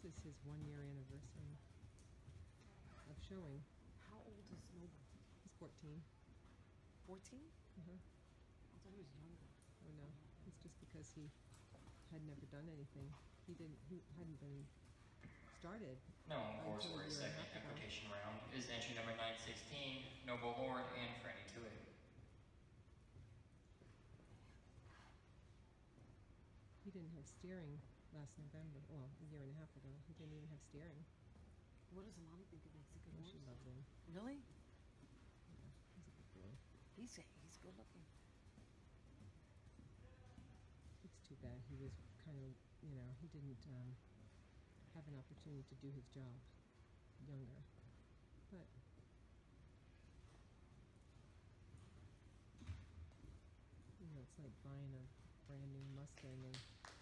is his 1-year anniversary of showing. How old is Noble? He's 14. 14? Uh-huh. I thought he was younger. Oh no, it's just because he had never done anything. He hadn't been started. No on course until for a his year and a second half ago. application round is entry number 916, Noble Lord and Franny Tuitt. He didn't have steering last November. Well, a year and a half ago. He didn't even have steering. What does Alana think of Mexican Oh, she horse? loves him. Really? Yeah, he's a good boy. He's good looking. It's too bad he was kind of, he didn't have an opportunity to do his job younger. But it's like buying a brand new Mustang and